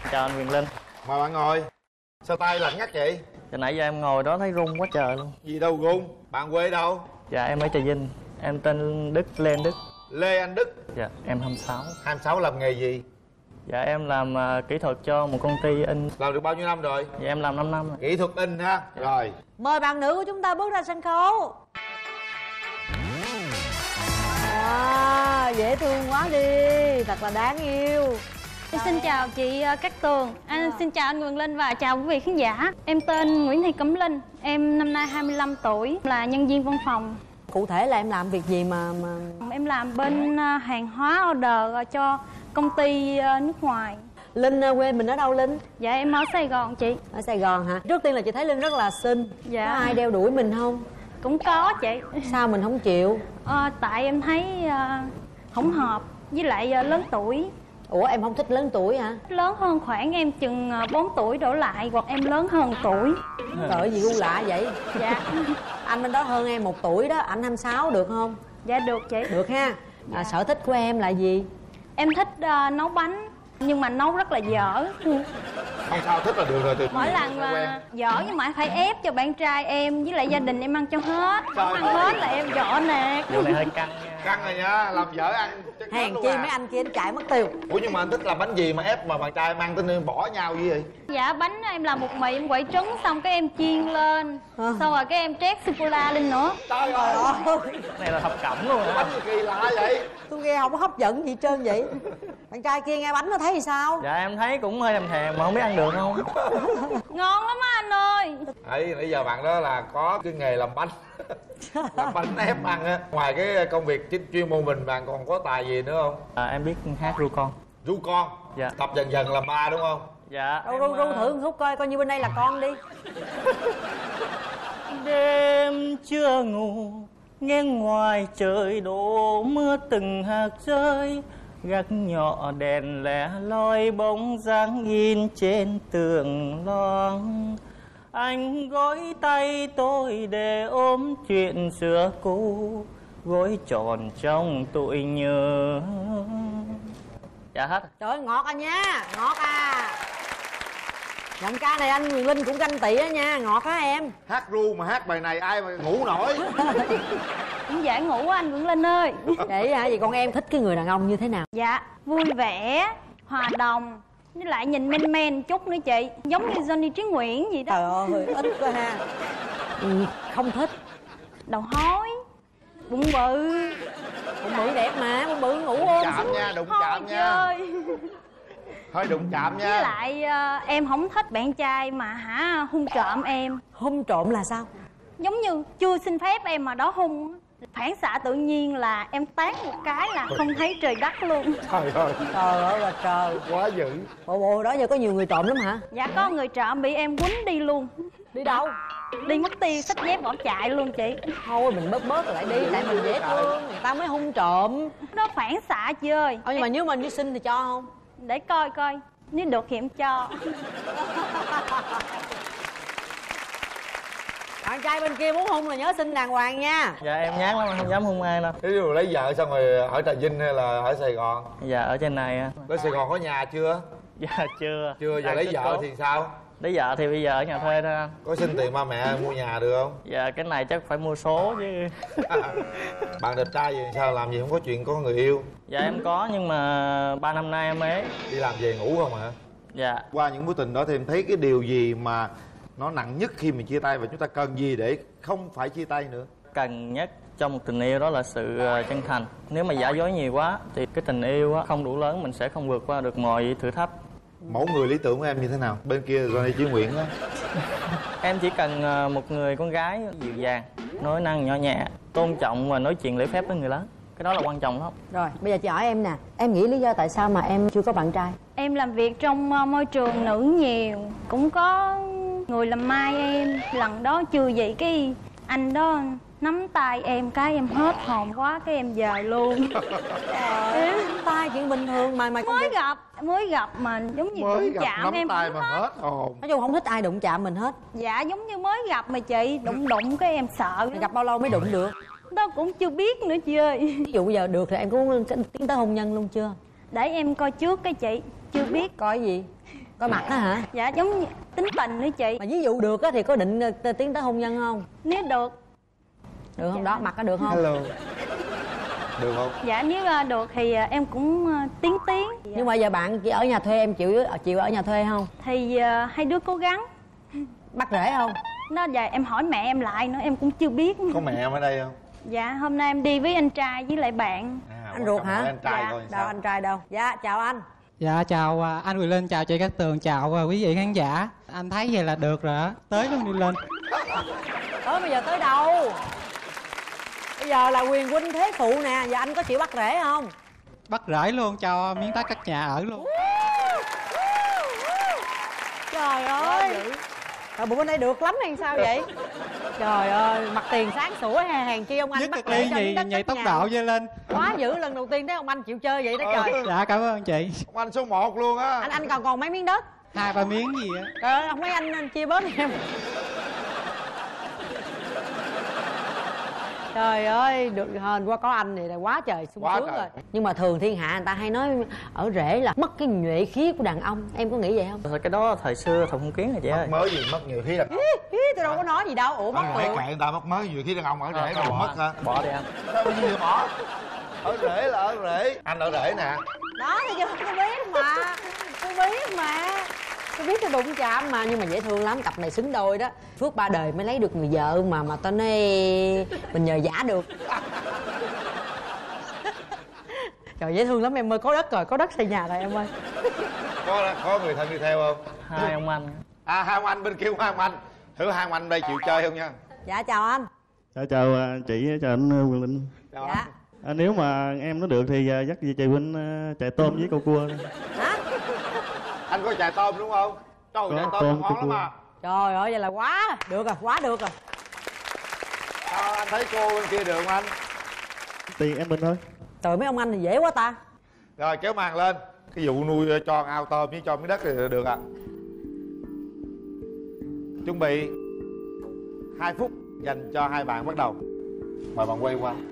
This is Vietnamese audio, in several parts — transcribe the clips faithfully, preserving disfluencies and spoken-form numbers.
Chào anh Quyền Linh. Mời bạn ngồi. Sao tay lạnh ngắt vậy? Từ nãy giờ em ngồi đó thấy run quá trời luôn. Gì đâu run. Bạn quê đâu? Dạ em ở Trà Vinh. Em tên Đức, Lê Anh Đức. Lê Anh Đức. Dạ em hai mươi sáu. hai mươi sáu làm nghề gì? Dạ em làm uh, kỹ thuật cho một công ty in. Làm được bao nhiêu năm rồi? Dạ em làm năm năm rồi. Kỹ thuật in ha. Dạ. Rồi. Mời bạn nữ của chúng ta bước ra sân khấu. Wow, dễ thương quá đi, thật là đáng yêu. Em xin chào chị Cát Tường, anh xin chào anh Quyền Linh và chào quý vị khán giả. Em tên Nguyễn Thị Cẩm Linh, em năm nay hai mươi lăm tuổi, là nhân viên văn phòng. Cụ thể là em làm việc gì mà mà em làm bên hàng hóa order cho công ty nước ngoài. Linh quê mình ở đâu Linh? Dạ em ở Sài Gòn chị. Ở Sài Gòn hả? Trước tiên là chị thấy Linh rất là xinh. Dạ. Có ai đeo đuổi mình không? Cũng có chị. Sao mình không chịu? À, tại em thấy uh, không hợp, với lại uh, lớn tuổi. Ủa em không thích lớn tuổi hả? Lớn hơn khoảng em chừng bốn tuổi đổ lại, hoặc em lớn hơn tuổi. Trời gì gu lạ vậy? Dạ. Anh bên đó hơn em một tuổi đó, anh hai mươi sáu được không? Dạ được chị. Được ha. Dạ. À, sở thích của em là gì? Em thích uh, nấu bánh, nhưng mà nấu rất là dở. Không sao, thích là được rồi. Từ Mỗi lần mà dở nhưng mà phải ép cho bạn trai em với lại gia đình em ăn cho hết. Không ăn hết là em dọ nè. Điều này hơi căng nha. Căng rồi nha, làm dở ăn chắc Hèn luôn chi à. mấy anh kia anh chạy mất tiêu. Ủa nhưng mà anh thích làm bánh gì mà ép mà bạn trai mang tên bỏ nhau gì vậy? Dạ bánh em làm bột mì, em quậy trứng xong cái em chiên lên à. Xong rồi cái em trét sô-cô-la lên nữa. Trời ơi, Cái này là thập cẩm luôn hả? bánh gì kỳ lạ vậy? Tôi nghe không có hấp dẫn gì trơn vậy. Bạn trai kia nghe bánh nó thấy thì sao? Dạ em thấy cũng hơi thèm thèm mà không biết ăn được không. Ngon lắm á anh ơi. Đấy, nãy giờ bạn đó là có cái nghề làm bánh. Làm bánh ép ăn á. Ngoài cái công việc chính chuyên môn mình, bạn còn có tài gì nữa không? À, em biết hát ru con. Ru con. Dạ. Tập dần dần làm ba đúng không? Dạ. Ru ru ru thử một khúc coi, coi như bên đây là con đi. Đêm chưa ngủ, nghe ngoài trời đổ mưa từng hạt rơi, gác nhỏ đèn lẻ loi bóng dáng in trên tường loang. Anh gối tay tôi để ôm chuyện xưa cũ, gối tròn trong tôi nhớ. Dạ hết. Trời ơi, ngọt à nha, ngọt à. Giọng ca này anh Quyền Linh cũng ganh tị á nha, ngọt á em. Hát ru mà hát bài này ai mà ngủ nổi. Cũng dễ ngủ á anh Nguyễn Linh ơi. Vậy hả? Vậy con em thích cái người đàn ông như thế nào? Dạ vui vẻ, hòa đồng, với lại nhìn men men chút nữa chị. Giống như Johnny Trí Nguyễn vậy đó. Trời ơi, ít quá ha. Ừ, không thích. Đầu hói, bụng bự. Bụng bự đẹp mà, bụng bự ngủ ôm Chạm nha, đụng chạm Thôi nha. chơi. Thôi đụng chạm nha. Với lại uh, em không thích bạn trai mà hả hung trộm em. Hung trộm là sao? Giống như chưa xin phép em mà đó hung. Phản xạ tự nhiên là em tát một cái là không thấy trời đất luôn. Trời ơi. Trời ơi là trời. Quá dữ. Bộ bộ đó giờ có nhiều người trộm lắm hả? Dạ có người trộm bị em quýnh đi luôn. Đi đâu? Đi mất tiêu, xách dép bỏ chạy luôn chị. Thôi mình bớt bớt lại đi, tại mình dễ thương, người ta mới hung trộm. Nó phản xạ chị ơi. Ờ nhưng mà nếu mình đi xin thì cho không? Để coi coi, nếu được thì em cho. Bạn trai bên kia muốn hung là nhớ xin đàng hoàng nha. Dạ em nhát lắm, không dám hung ai đâu. Ví dụ lấy vợ xong rồi ở Trà Vinh hay là ở Sài Gòn? Dạ ở trên này á. Ở Sài Gòn có nhà chưa? Dạ chưa. Chưa, giờ Đang lấy tích vợ cố. thì sao? Lấy vợ thì bây giờ ở nhà thuê thôi anh. Có xin tiền ba mẹ mua nhà được không? Dạ cái này chắc phải mua số chứ. Bạn đẹp trai gì sao làm gì không có chuyện có người yêu? Dạ em có nhưng mà ba năm nay em ế. Đi làm về ngủ không hả? Dạ. Qua những mối tình đó thì em thấy cái điều gì mà nó nặng nhất khi mình chia tay, và chúng ta cần gì để không phải chia tay nữa? Cần nhất trong một tình yêu đó là sự chân thành. Nếu mà giả dối nhiều quá thì cái tình yêu á không đủ lớn, mình sẽ không vượt qua được mọi thử thách. Mẫu người lý tưởng của em như thế nào? Bên kia Johnny Trí Nguyễn á. Em chỉ cần một người con gái dịu dàng, nói năng nhỏ nhẹ, tôn trọng và nói chuyện lễ phép với người lớn. Cái đó là quan trọng lắm. Rồi bây giờ chị hỏi em nè, em nghĩ lý do tại sao mà em chưa có bạn trai? Em làm việc trong môi trường nữ nhiều, cũng có người làm mai em. Lần đó chưa vậy cái anh đó nắm tay em cái em hết hồn quá, cái em về luôn. Em tay chuyện bình thường mà mà mới gặp mới gặp mà giống như Mới đụng gặp chạm nắm em tay cũng mà hết. hết hồn. nói chung không thích ai đụng chạm mình hết. Dạ giống như mới gặp mà chị, đụng đụng cái em sợ. Gặp bao lâu mới đụng được? Đó cũng chưa biết nữa chị ơi. Ví dụ bây giờ được thì em có muốn tiến tới hôn nhân luôn chưa? Để em coi trước cái chị, chưa biết. Coi gì? Coi mặt á hả? Dạ giống như tính tình nữa chị. Mà ví dụ được á thì có định ờ, tiến tới hôn nhân không? Nếu được. Được không? Dạ. Đó, mặt có được không? Hello. Được không? Dạ nếu ờ, được thì ờ, em cũng ờ, tiến tiến. Nhưng mà giờ bạn chỉ ở nhà thuê, em chịu chịu ở nhà thuê không? Thì ờ, hai đứa cố gắng. Bắt rễ không? Nó dạ em hỏi mẹ em lại nữa em cũng chưa biết. Có mẹ em ở đây không? Dạ hôm nay em đi với anh trai với lại bạn. À, Anh ruột hả? anh trai Dạ. coi Đâu sao? anh trai đâu? Dạ chào anh. Dạ chào à, anh Quyền Linh, chào chị Cát Tường, chào à, quý vị khán giả. Anh thấy vậy là được rồi á, tới luôn đi lên. Tới bây giờ tới đâu? Bây giờ là Quyền huynh thế phụ nè, giờ anh có chịu bắt rễ không? Bắt rễ luôn, cho miếng đất cất nhà ở luôn. Trời ơi. Rồi bộ bên đây được lắm hay sao vậy? Trời ơi, mặt tiền sáng sủa hè hàng chi ông anh Nhất bắt cực rễ ly cho miếng nhị đất nhị cất tốc nhà. độ dơ lên. Quá dữ, lần đầu tiên thấy ông anh chịu chơi vậy đó trời. Dạ cảm ơn chị. Ông anh số một luôn á. Anh anh còn còn mấy miếng đất? Hai ba miếng gì á. Trời ơi, không mấy anh, anh chia bớt em. Trời ơi, được hên quá có anh này là quá trời sung Quá sướng trời. rồi. Nhưng mà thường thiên hạ người ta hay nói ở rễ là mất cái nhuệ khí của đàn ông. Em có nghĩ vậy không? Thôi cái đó thời xưa thời phong kiến rồi chị ơi. Mất mới gì mất nhiều khí đàn ông. Ý, tôi đâu có nói gì đâu. Ủa mất Ở rễ rồi. kệ người ta mất mới nhiều khí đàn ông ở rễ Thôi, mà bỏ mất anh. hả? Bỏ đi anh. Sao cái gì mà bỏ? Ở rễ là ở rễ. Anh ở rễ nè. Đó thì giờ tôi biết mà. Tôi biết mà. Tôi biết tôi đụng chạm mà. Nhưng mà dễ thương lắm, cặp này xứng đôi đó. Phước ba đời mới lấy được người vợ mà mà tao nói mình nhờ giả được. Trời dễ thương lắm em ơi, có đất rồi, có đất xây nhà rồi em ơi. Có có người thân đi theo không? Hai ông anh. À hai ông anh bên kia hai ông anh. Thử hai ông anh đây chịu chơi không nha? Dạ chào anh. Dạ, chào à, chị, chào anh Quyền Linh. Chào Dạ. À, nếu mà em nó được thì à, dắt về chị Huynh à, chạy tôm với câu cua. Hả? anh có chài tôm đúng không? Trời Có, chài tôm tôm, ngon lắm cua. mà. Trời ơi vậy là quá được rồi, quá được rồi. Sao anh thấy cô bên kia được không anh? Tiền em mình thôi. Trời mấy ông anh thì dễ quá ta. Rồi kéo màn lên. Cái vụ nuôi cho ao tôm với cho miếng đất thì được ạ. À. Chuẩn bị hai phút dành cho hai bạn bắt đầu. Mời bạn quay qua.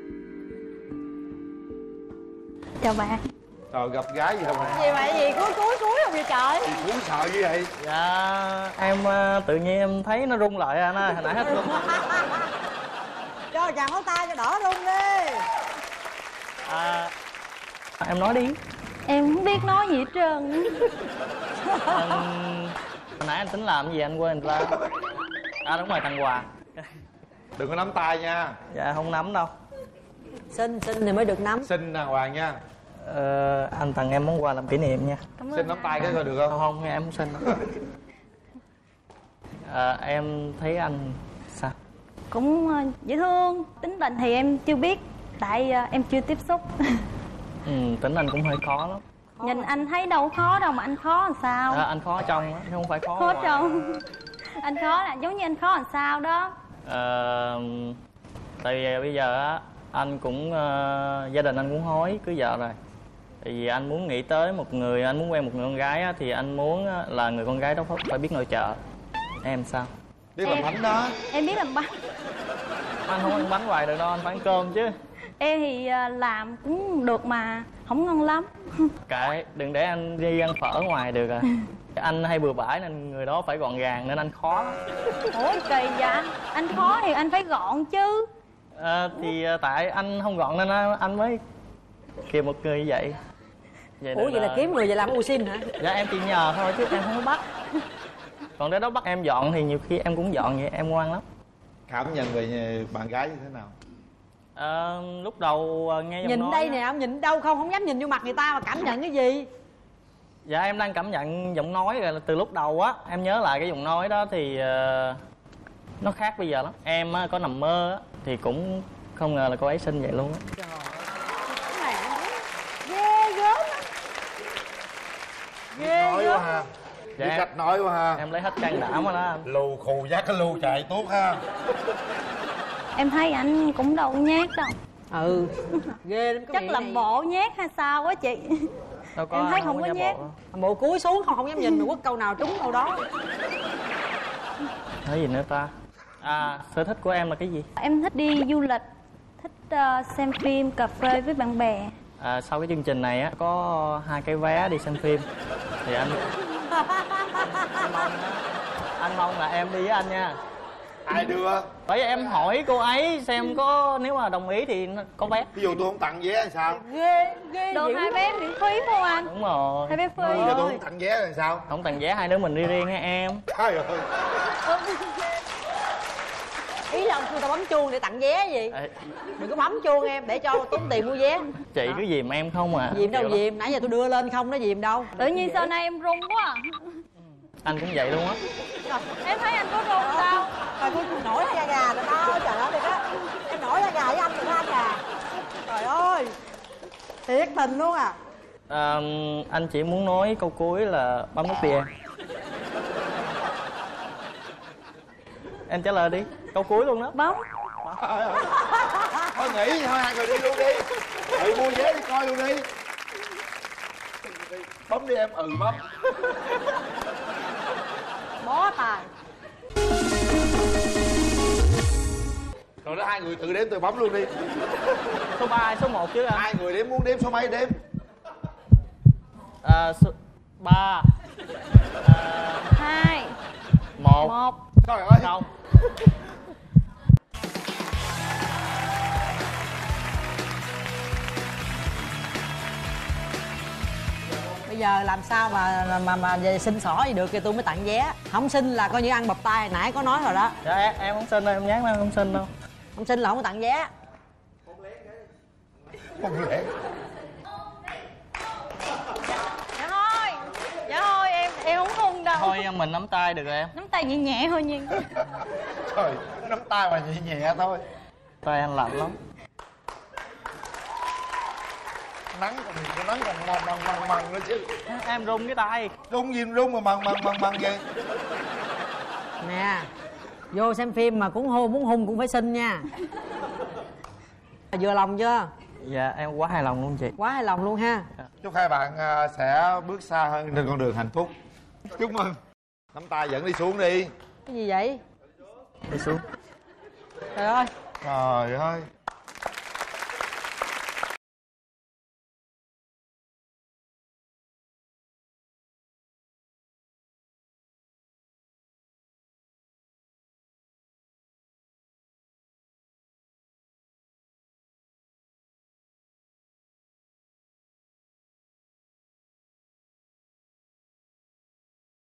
Chào bạn. Trời gặp gái gì không ạ? Gì vậy gì cuối cuối cuối không vậy trời? Gì cũng sợ như vậy? Dạ em ờ, tự nhiên em thấy nó rung lại anh ơi, hồi nãy hết rung. Cho chàng pháo tay cho đỏ rung đi. À, em nói đi. Em không biết nói gì hết trơn. Anh... Hồi nãy anh tính làm cái gì anh quên ra. À đúng rồi, thằng Hòa. Đừng có nắm tay nha. Dạ không nắm đâu. Xin xin thì mới được nắm. Xin đàng hoàng nha. Ờ, anh tặng em món quà làm kỷ niệm nha. Cảm ơn Xin nắm tay cái coi được Không không? không, em không xin đâu. À, em thấy anh sao? Cũng ờ, dễ thương. Tính tình thì em chưa biết. Tại ờ, em chưa tiếp xúc. Ừ, tính anh cũng hơi khó lắm. Nhìn anh thấy đâu khó đâu mà anh khó làm sao. À, anh khó ở trong á, chứ không phải khó Khó ngoài. trong. Anh khó là giống như anh khó làm sao đó. Ờ, tại vì bây giờ á anh cũng ờ, gia đình anh cũng hối cưới vợ rồi. Tại vì anh muốn nghĩ tới một người, anh muốn quen một người con gái á, thì anh muốn á, là người con gái đó phải- phải biết nội trợ. Em sao? Biết làm Em- bánh đó. Em biết làm bánh. Anh không ăn bánh hoài được đâu, anh phải ăn cơm chứ. Em thì ờ, làm cũng được mà không ngon lắm. Kệ, đừng để anh đi ăn phở ngoài được à. Anh hay bừa bãi nên người đó phải gọn gàng nên anh khó. Ủa kỳ vậy anh? Anh khó thì anh phải gọn chứ. Ờ, thì ờ, tại anh không gọn nên anh anh mới kìm một người như vậy. Vậy Ủa nên vậy là kiếm người về làm u xin hả? Dạ em chỉ nhờ thôi chứ em không có bắt. Còn để đó bắt em dọn thì nhiều khi em cũng dọn vậy, em ngoan lắm. Cảm nhận về bạn gái như thế nào? Ờ, lúc đầu ờ, nghe giọng Nhìn nói đây á- nè, ông nhìn đâu không, không dám nhìn vô mặt người ta mà cảm nhận cái gì? Dạ em đang cảm nhận giọng nói rồi, từ lúc đầu á em nhớ lại cái giọng nói đó thì ờ, nó khác bây giờ lắm. Em á, có nằm mơ á, thì cũng không ngờ là cô ấy xinh vậy luôn á. Cái này ghê gớm lắm. Ghê Nói gớm. quá ha. Dạ, Biết em- cách nói quá ha. Em lấy hết can đảm rồi đó anh. Lù khù dắt cái lù chạy tốt ha. Em thấy anh cũng đâu có nhát đâu. Ừ. Ghê lắm cái Chắc miệng làm này. bộ nhát hay sao á chị. Đâu có, Em thấy anh không có giả nhát. bộ. Bộ cúi xuống không không dám nhìn mà quất câu nào trúng câu đó. Nói gì nữa ta? À, sở thích của em là cái gì? Em thích đi du lịch, thích ờ, xem phim, cà phê với bạn bè. À, sau cái chương trình này á có hai cái vé đi xem phim thì anh anh mong là em đi với anh nha. Ai đưa? Bởi vì em hỏi cô ấy xem có nếu mà đồng ý thì nó có vé. Ví dụ tôi không tặng vé thì sao? Ghê ghê Được dữ hai quá. vé miễn phí không anh? Đúng rồi. Hai vé Bây free. giờ tôi không tặng vé thì sao? Không tặng vé, hai đứa mình đi riêng nha em. Trời ơi. Ý là ông kêu tao bấm chuông để tặng vé gì? Ê, Đừng có bấm chuông em để cho tốn tiền mua vé. chị Hả? cứ dìm em không à. Dìm đâu Chịu lắm. dìm, nãy giờ tôi đưa lên không, nó dìm đâu. Tự nhiên sau này em run quá à. Anh cũng vậy luôn á. Em thấy anh có run đâu. Trời tôi nổi da gà rồi đó, trời ơi thiệt á. Em nổi da gà với anh rồi đó anh à. Trời ơi. Thiệt tình luôn à. À, anh chỉ muốn nói câu cuối là bấm nút đi em. Em trả lời đi, câu cuối luôn đó. Bấm. Thôi nghỉ thôi, hai người đi luôn đi. Tự mua vé đi coi luôn đi. Bấm đi em. Ừ bấm. Bó tài. Rồi đó hai người tự đếm, tự bấm luôn đi. Số ba hay số một chứ anh? Hai người đếm, muốn đếm số mấy đếm. À, số ba, à, Hai. một, Một. Trời ơi. không. Bây giờ làm sao mà mà mà về xin xỏ gì được thì tôi mới tặng vé. Không xin là coi như ăn bập tay, nãy có nói rồi đó. Dạ em, em không xin đâu, em nhắn em không xin đâu. Không xin là không có tặng vé. Không lẽ. Dạ thôi. Dạ thôi em em không hung đâu. Thôi mình nắm tay được rồi em. Nắm tay nhẹ nhẹ thôi nha. Trời, nắm tay mà nhẹ nhẹ thôi. Tay anh lạnh lắm. Nắng còn còn nắng còn mần mần mần mần nữa chứ. Em run cái tay. Rung gì rung mà mần mần mần mần vậy? Nè, vô xem phim mà cũng hôn, muốn hung cũng phải xin nha. Vừa lòng chưa? Dạ em quá hài lòng luôn chị. Quá hài lòng luôn ha. Chúc hai bạn à, sẽ bước xa hơn trên con đường hạnh phúc. Chúc mừng. Nắm tay dẫn đi xuống đi. Cái gì vậy? Đi xuống. Trời ơi. Trời ơi.